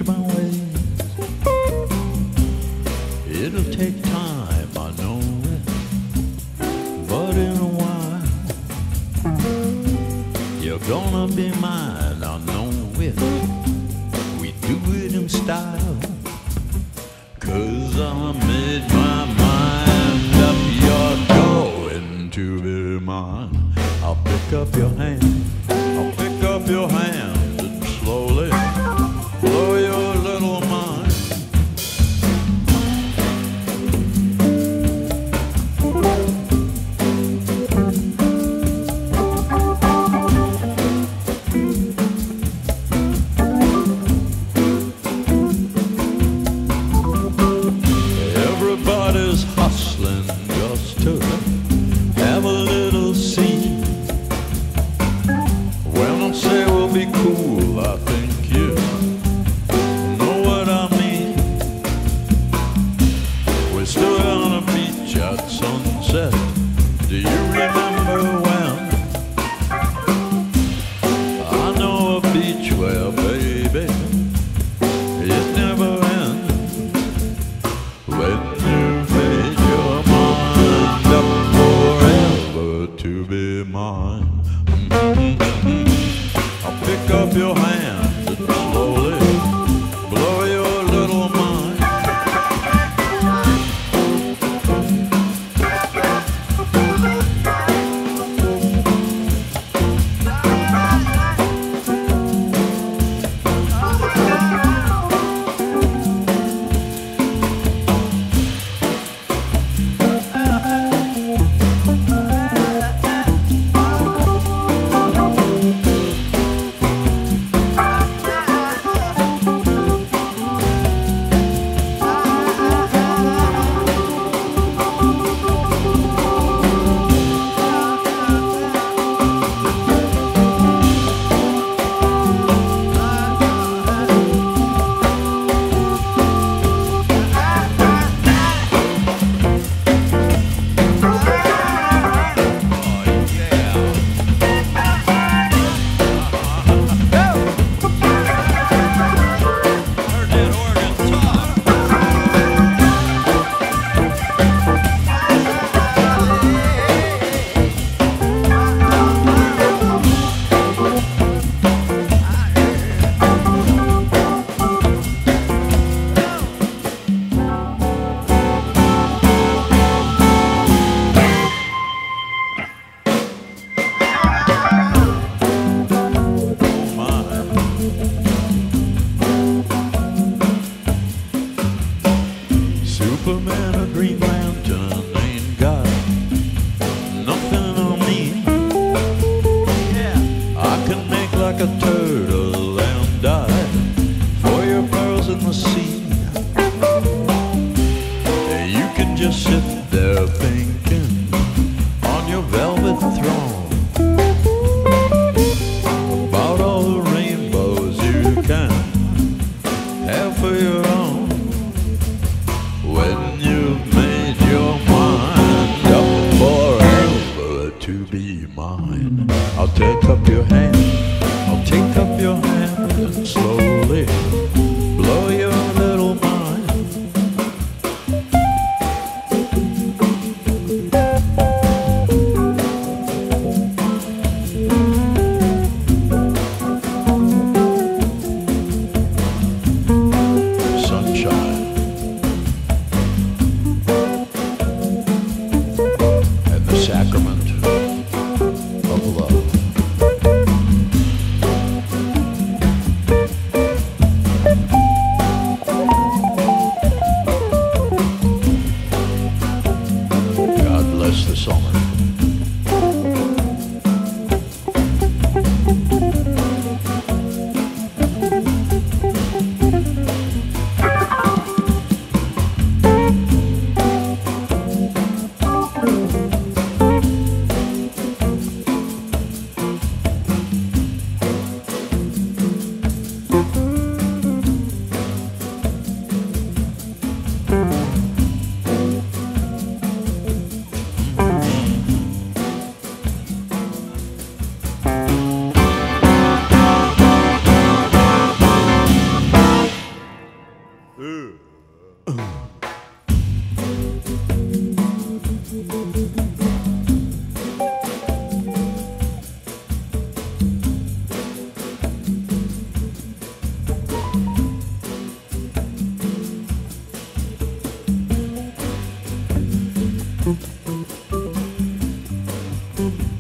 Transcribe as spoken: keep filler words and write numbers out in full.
my ways. It'll take time, I know it, but in a while you're gonna be mine, I know it. We do it in style, 'cause I made my mind up. You're going to be mine. I'll pick up your hand, I'll pick up your hand and slowly blow your little mind. Everybody's hustling just to have a little scene. When I say we'll be cool, I think you know what I mean. We stood on a beach at sunset. Do you remember when? I know a beach where, baby, it never ends. When you made your mind up forever to be mine. Mm-hmm. I'll pick up your hand and slowly blow your little mind. Superman or Green Lantern ain't got nothing on me. I can make like a turtle and die for your pearls in the sea. You can just sit there thinking on your velvet throne about all the rainbows you can have for your own. When you've made your mind up forever to be mine, I'll take up your hand, I'll take up your hand and slowly blow your little mind. Uh.